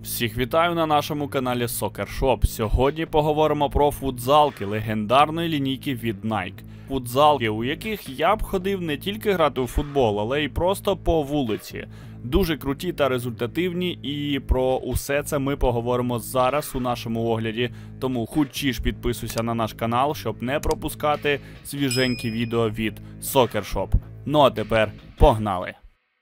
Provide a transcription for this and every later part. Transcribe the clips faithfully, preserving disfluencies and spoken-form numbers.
Всіх вітаю на нашому каналі Soccer Shop. Сьогодні поговоримо про футзалки легендарної лінійки від Nike. Футзалки, у яких я б ходив не тільки грати у футбол, але й просто по вулиці. Дуже круті та результативні, і про усе це ми поговоримо зараз у нашому огляді. Тому хутчіш підписуйся на наш канал, щоб не пропускати свіженькі відео від Soccer Shop. Ну а тепер погнали!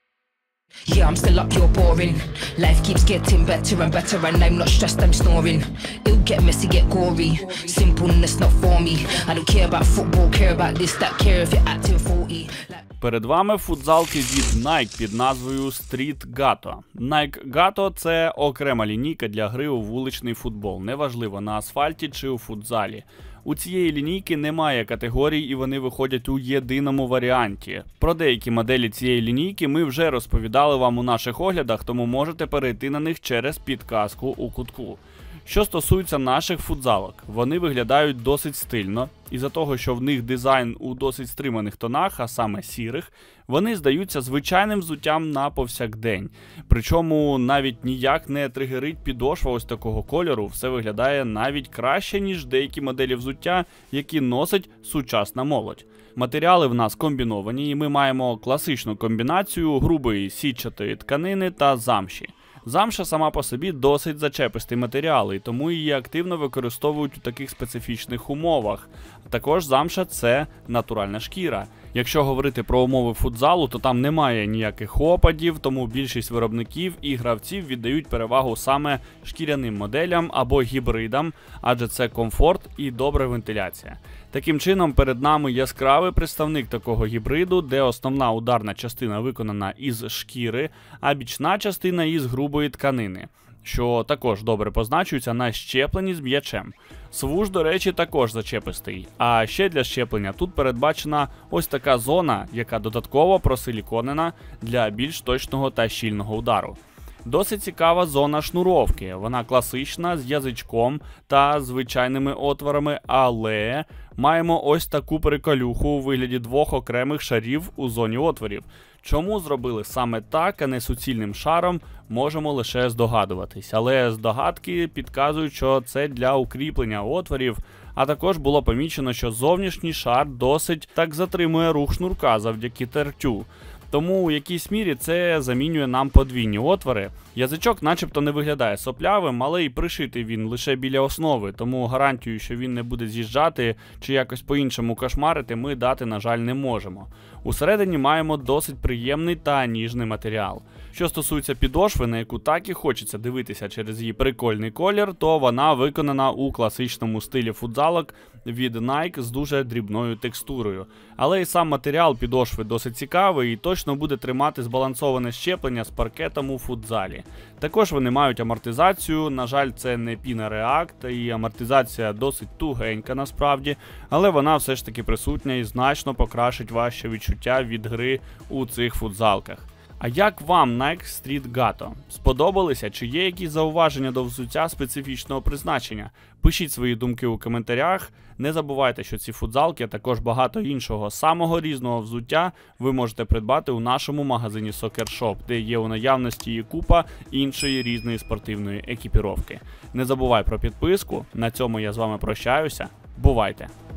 Yeah, I'm still up, you're boring. Life keeps getting better and better and I'm not stressed, I'm snoring. It'll get messy, get gory. Simpleness not for me. I don't care about football, care about this, that, care if you're acting forty. Перед вами футзалки від Nike під назвою Street Gato. Nike Gato – це окрема лінійка для гри у вуличний футбол, неважливо на асфальті чи у футзалі. У цієї лінійки немає категорій і вони виходять у єдиному варіанті. Про деякі моделі цієї лінійки ми вже розповідали вам у наших оглядах, тому можете перейти на них через підказку у кутку. Що стосується наших футзалок, вони виглядають досить стильно. Із-за того, що в них дизайн у досить стриманих тонах, а саме сірих, вони здаються звичайним взуттям на повсякдень. Причому навіть ніяк не тригерить підошва ось такого кольору, все виглядає навіть краще, ніж деякі моделі взуття, які носить сучасна молодь. Матеріали в нас комбіновані, і ми маємо класичну комбінацію грубої сітчатої тканини та замші. Замша сама по собі досить зачепистий матеріал, і тому її активно використовують у таких специфічних умовах. Також замша – це натуральна шкіра. Якщо говорити про умови футзалу, то там немає ніяких опадів, тому більшість виробників і гравців віддають перевагу саме шкіряним моделям або гібридам, адже це комфорт і добра вентиляція. Таким чином, перед нами яскравий представник такого гібриду, де основна ударна частина виконана із шкіри, а бічна частина із грубої тканини, що також добре позначується на щепленні з м'ячем. Свуш, до речі, також зачепистий. А ще для щеплення тут передбачена ось така зона, яка додатково просиліконена для більш точного та щільного удару. Досить цікава зона шнуровки, вона класична, з язичком та звичайними отворами, але маємо ось таку приколюху у вигляді двох окремих шарів у зоні отворів. Чому зробили саме так, а не суцільним шаром, можемо лише здогадуватись, але здогадки підказують, що це для укріплення отворів, а також було помічено, що зовнішній шар досить так затримує рух шнурка завдяки тертю. Тому у якійсь мірі це замінює нам подвійні отвори. Язичок начебто не виглядає соплявим, але й пришитий він лише біля основи, тому гарантію, що він не буде з'їжджати чи якось по-іншому кошмарити, ми дати, на жаль, не можемо. Усередині маємо досить приємний та ніжний матеріал. Що стосується підошви, на яку так і хочеться дивитися через її прикольний колір, то вона виконана у класичному стилі футзалок від Nike з дуже дрібною текстурою. Але і сам матеріал підошви досить цікавий і точно буде тримати збалансоване щеплення з паркетом у футзалі. Також вони мають амортизацію, на жаль, це не Pina React, і амортизація досить тугенька насправді, але вона все ж таки присутня і значно покращить ваші відчуття від гри у цих футзалках. А як вам Nike Street Gato? Сподобалися? Чи є якісь зауваження до взуття специфічного призначення? Пишіть свої думки у коментарях. Не забувайте, що ці футзалки, а також багато іншого самого різного взуття ви можете придбати у нашому магазині Soccer Shop, де є у наявності і купа іншої різної спортивної екіпіровки. Не забувай про підписку. На цьому я з вами прощаюся. Бувайте!